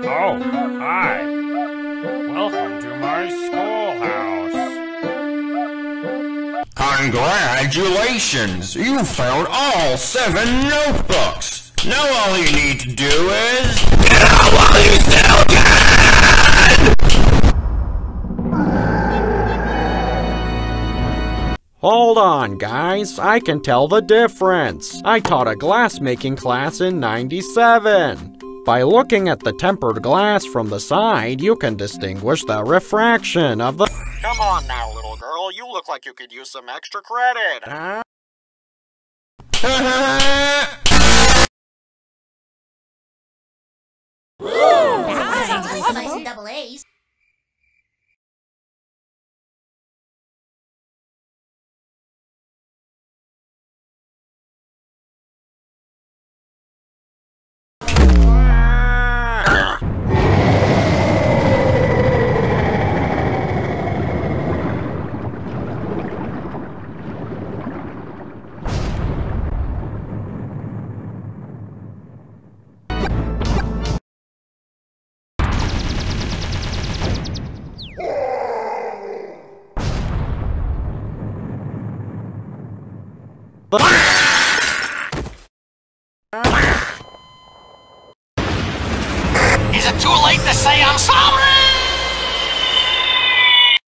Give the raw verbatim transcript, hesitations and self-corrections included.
Oh, hi. Welcome to my schoolhouse. Congratulations! You found all seven notebooks! Now all you need to do is... Get out while you still can! Hold on, guys. I can tell the difference. I taught a glass-making class in ninety-seven. By looking at the tempered glass from the side, you can distinguish the refraction of the... Come on now, little girl. You look like you could use some extra credit, huh? Nice. Nice double A's. Is it too late to say I'm sorry?